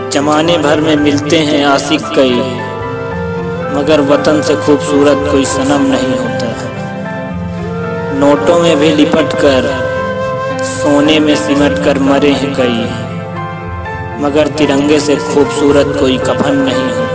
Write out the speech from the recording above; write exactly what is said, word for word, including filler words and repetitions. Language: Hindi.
जमाने भर में मिलते हैं आशिक कई, मगर वतन से खूबसूरत कोई सनम नहीं होता। नोटों में भी लिपट कर, सोने में सिमट कर मरे हैं कई, मगर तिरंगे से खूबसूरत कोई कफन नहीं होता।